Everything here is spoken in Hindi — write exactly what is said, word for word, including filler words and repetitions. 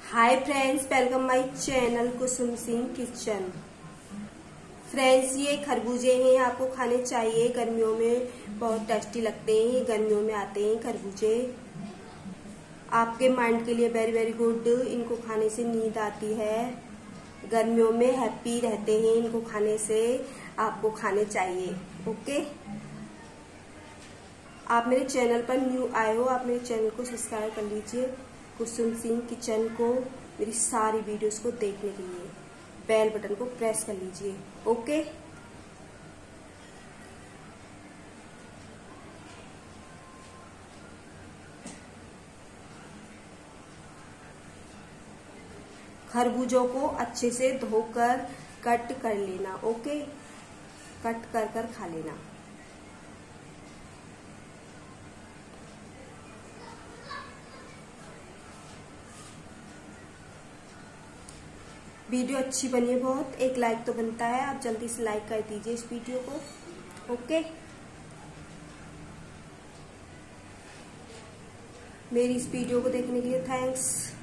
Hi friends, welcome my channel Kusum Singh kitchen. Friends, ये खरबूजे हैं, आपको खाने चाहिए। गर्मियों में बहुत टेस्टी लगते हैं। गर्मियों में आते हैं खरबूजे, आपके माइंड के लिए वेरी वेरी गुड। इनको खाने से नींद आती है। गर्मियों में हैप्पी रहते हैं। इनको खाने से आपको खाने चाहिए। ओके, आप मेरे चैनल पर न्यू आए हो, आप मेरे चैनल को सब्सक्राइब कर लीजिए, कुसुम सिंह किचन को। मेरी सारी वीडियोस को देखने के लिए बेल बटन को प्रेस कर लीजिए। ओके, खरबूजों को अच्छे से धोकर कट कर लेना। ओके, कट कर कर खा लेना। वीडियो अच्छी बनी है बहुत, एक लाइक तो बनता है। आप जल्दी से लाइक कर दीजिए इस वीडियो को। ओके, मेरी इस वीडियो को देखने के लिए थैंक्स।